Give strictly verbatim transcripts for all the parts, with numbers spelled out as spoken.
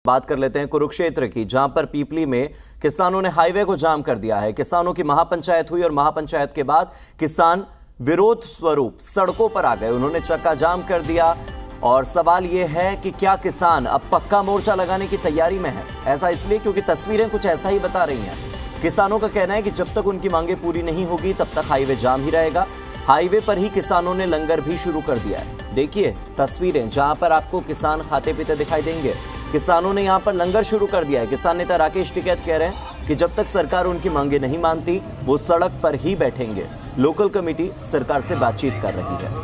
बात कर लेते हैं कुरुक्षेत्र की, जहां पर पीपली में किसानों ने हाईवे को जाम कर दिया है। किसानों की महापंचायत हुई और महापंचायत के बाद किसान विरोध स्वरूप सड़कों पर आ गए। उन्होंने चक्का जाम कर दिया और सवाल यह है कि क्या किसान अब पक्का मोर्चा लगाने की तैयारी में है। ऐसा इसलिए क्योंकि तस्वीरें कुछ ऐसा ही बता रही हैं। किसानों का कहना है कि जब तक उनकी मांगे पूरी नहीं होगी तब तक हाईवे जाम ही रहेगा। हाईवे पर ही किसानों ने लंगर भी शुरू कर दिया है। देखिए तस्वीरें जहां पर आपको किसान खाते पीते दिखाई देंगे। किसानों ने यहां पर लंगर शुरू कर दिया है। किसान नेता राकेश टिकैत कह रहे हैं कि जब तक सरकार उनकी मांगे नहीं मानती वो सड़क पर ही बैठेंगे। लोकल कमेटी सरकार से बातचीत कर रही है।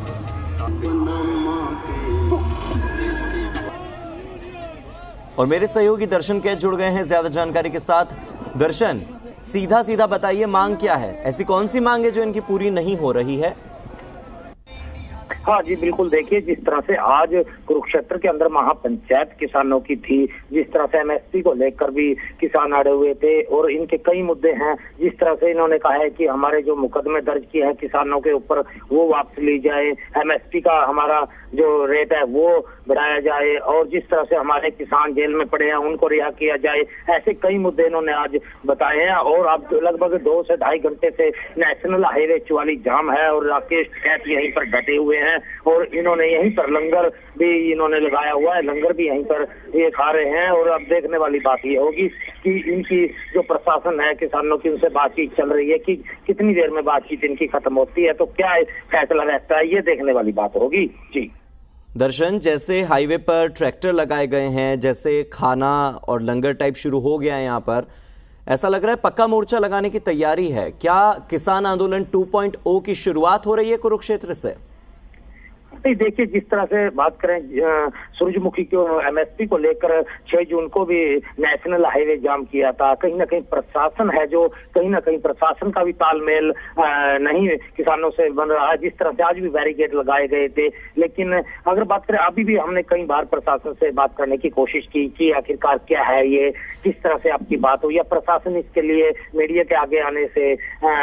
और मेरे सहयोगी दर्शन कैद जुड़ गए हैं ज्यादा जानकारी के साथ। दर्शन, सीधा सीधा बताइए मांग क्या है? ऐसी कौन सी मांग है जो इनकी पूरी नहीं हो रही है? हाँ जी बिल्कुल, देखिए जिस तरह से आज कुरुक्षेत्र के अंदर महापंचायत किसानों की थी, जिस तरह से एमएसपी को लेकर भी किसान अड़े हुए थे और इनके कई मुद्दे हैं। जिस तरह से इन्होंने कहा है कि हमारे जो मुकदमे दर्ज किए हैं किसानों के ऊपर वो वापस ली जाए, एमएसपी का हमारा जो रेट है वो बढ़ाया जाए और जिस तरह से हमारे किसान जेल में पड़े हैं उनको रिहा किया जाए। ऐसे कई मुद्दे इन्होंने आज बताए हैं और अब लगभग दो से ढाई घंटे से नेशनल हाईवे चौवालीस जाम है और राकेश टिकैत यहीं पर डटे हुए हैं और इन्होंने यहीं पर लंगर भी इन्होंने लगाया हुआ है। लंगर भी यहीं पर ये खा रहे हैं और अब देखने वाली बात ये होगी कि इनकी जो प्रशासन है किसानों की उनसे बातचीत चल रही है कि कितनी देर में बातचीत इनकी खत्म होती है, तो क्या फैसला रहता है ये देखने वाली बात होगी। जी दर्शन, जैसे हाईवे पर ट्रैक्टर लगाए गए हैं, जैसे खाना और लंगर टाइप शुरू हो गया है यहाँ पर, ऐसा लग रहा है पक्का मोर्चा लगाने की तैयारी है। क्या किसान आंदोलन टू पॉइंट ओ की शुरुआत हो रही है कुरुक्षेत्र से? नहीं, देखिए जिस तरह से बात करें सूरजमुखी को एमएसपी को लेकर छह जून को भी नेशनल हाईवे जाम किया था। कहीं ना कहीं प्रशासन है जो कहीं ना कहीं प्रशासन का भी तालमेल नहीं किसानों से बन रहा है। जिस तरह से आज भी बैरिकेड लगाए गए थे, लेकिन अगर बात करें अभी भी हमने कई बार प्रशासन से बात करने की कोशिश की कि आखिरकार क्या है ये, किस तरह से आपकी बात हो, या प्रशासन इसके लिए मीडिया के आगे आने से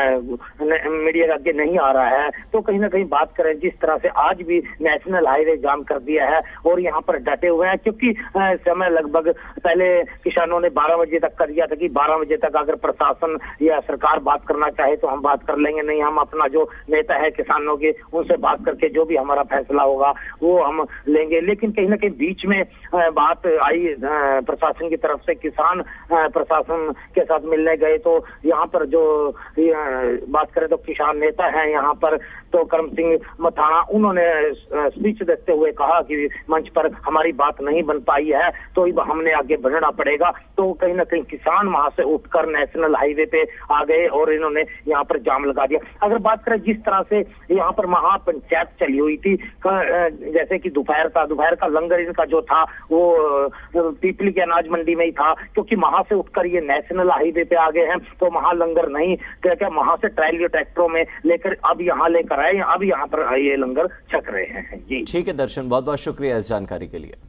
मीडिया के आगे नहीं आ रहा है। तो कहीं ना कहीं बात करें जिस तरह से आज भी नेशनल हाईवे जाम कर दिया है और यहाँ पर डटे हुए हैं क्योंकि समय लगभग पहले किसानों ने बारह बजे तक कर दिया था कि बारह बजे तक अगर प्रशासन या सरकार बात करना चाहे तो हम बात कर लेंगे, नहीं हम अपना जो नेता है किसानों के उनसे बात करके जो भी हमारा फैसला होगा वो हम लेंगे। लेकिन कहीं ना कहीं बीच में बात आई प्रशासन की तरफ से, किसान प्रशासन के साथ मिलने गए तो यहाँ पर जो बात करें तो किसान नेता है यहाँ पर तो करम सिंह मथाना, उन्होंने स्पीच देते हुए कहा कि मंच पर हमारी बात नहीं बन पाई है तो हमने आगे बढ़ना पड़ेगा। तो कहीं ना कहीं किसान वहां से उठकर नेशनल हाईवे पे आ गए और इन्होंने यहाँ पर जाम लगा दिया। अगर बात करें जिस तरह से यहाँ पर महापंचायत चली हुई थी, जैसे कि दोपहर का दोपहर का लंगर इनका जो था वो पीपली के अनाज मंडी में ही था, क्योंकि वहां से उठकर ये नेशनल हाईवे पे आ गए हैं तो वहां लंगर नहीं, क्या क्या वहां से ट्रायलियो ट्रैक्टरों में लेकर अब यहाँ लेकर आए, अब यहाँ पर ये लंगर छक रहे हैं। जी ठीक है दर्शन, बहुत बहुत शुक्रिया इस जानकारी के लिए।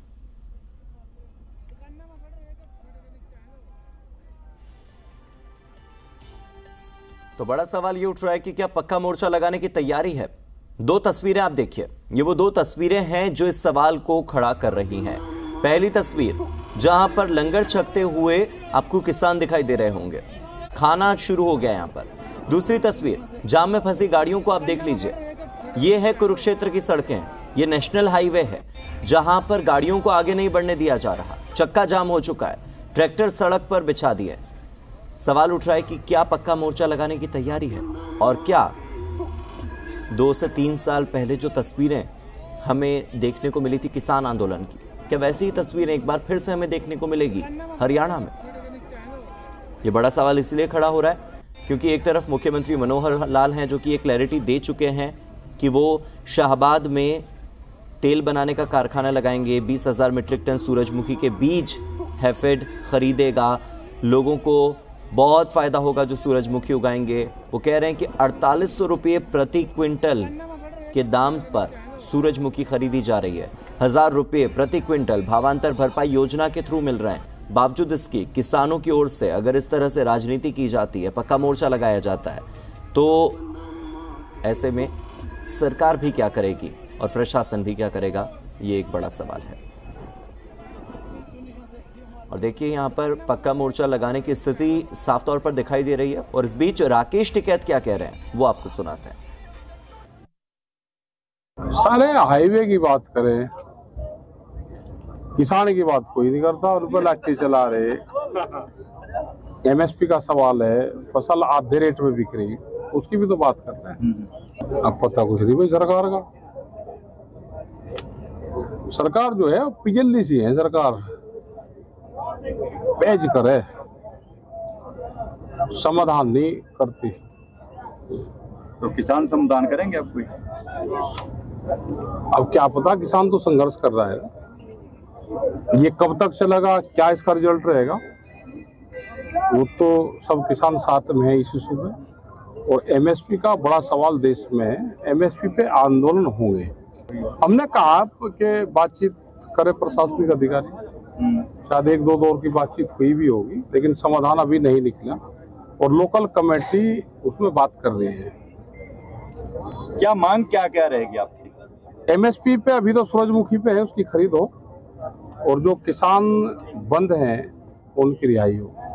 तो बड़ा सवाल ये उठ रहा है कि क्या पक्का मोर्चा लगाने की तैयारी है? दो तस्वीरें आप देखिए, ये वो दो तस्वीरें हैं जो इस सवाल को खड़ा कर रही हैं। पहली तस्वीर जहां पर लंगर छकते हुए आपको किसान दिखाई दे रहे होंगे, खाना शुरू हो गया यहां पर। दूसरी तस्वीर जाम में फंसी गाड़ियों को आप देख लीजिए। ये है कुरुक्षेत्र की सड़कें, ये नेशनल हाईवे है जहां पर गाड़ियों को आगे नहीं बढ़ने दिया जा रहा। चक्का जाम हो चुका है, ट्रैक्टर सड़क पर बिछा दिए। सवाल उठ रहा है कि क्या पक्का मोर्चा लगाने की तैयारी है और क्या दो से तीन साल पहले जो तस्वीरें हमें देखने को मिली थी किसान आंदोलन की, क्या वैसी ही तस्वीरें एक बार फिर से हमें देखने को मिलेगी हरियाणा में? ये बड़ा सवाल इसलिए खड़ा हो रहा है क्योंकि एक तरफ मुख्यमंत्री मनोहर लाल हैं जो कि एक क्लैरिटी दे चुके हैं कि वो शाहबाद में तेल बनाने का कारखाना लगाएंगे, बीस हजार मीट्रिक टन सूरजमुखी के बीज हैफेड खरीदेगा, लोगों को बहुत फायदा होगा जो सूरजमुखी उगाएंगे। वो कह रहे हैं कि अड़तालीस सौ रुपये प्रति क्विंटल के दाम पर सूरजमुखी खरीदी जा रही है। हजार रुपये प्रति क्विंटल भावांतर भरपाई योजना के थ्रू मिल रहे हैं। बावजूद इसकी किसानों की ओर से अगर इस तरह से राजनीति की जाती है, पक्का मोर्चा लगाया जाता है, तो ऐसे में सरकार भी क्या करेगी और प्रशासन भी क्या करेगा, ये एक बड़ा सवाल है। और देखिए यहाँ पर पक्का मोर्चा लगाने की स्थिति साफ तौर पर दिखाई दे रही है। और इस बीच राकेश टिकैत क्या कह रहे हैं वो आपको सुनाते हैं। सारे हाईवे की बात करें, किसान की बात कोई नहीं करता, उन पर लाठी चला रहे। एमएसपी का सवाल है, फसल आधे रेट में बिक रही, उसकी भी तो बात कर रहे हैं। अब पता कुछ नहीं भाई सरकार का। सरकार जो है पिजल्ली सी है सरकार, पेज करे, समाधान नहीं करती। तो किसान समाधान करेंगे अब कोई? अब क्या पता, किसान तो संघर्ष कर रहा है। ये कब तक चलेगा, क्या इसका रिजल्ट रहेगा, वो तो सब किसान साथ में है इस इशू में। और एमएसपी का बड़ा सवाल देश में है, एमएसपी पे आंदोलन होंगे। हमने कहा कि बातचीत करे प्रशासनिक अधिकारी, शायद एक दो दौर की बातचीत हुई भी होगी, लेकिन समाधान अभी नहीं निकला और लोकल कमेटी उसमें बात कर रही है। क्या मांग क्या क्या रहेगी आपकी? एमएसपी पे अभी तो सूरजमुखी पे है, उसकी खरीद हो, और जो किसान बंद हैं उनकी रिहाई हो।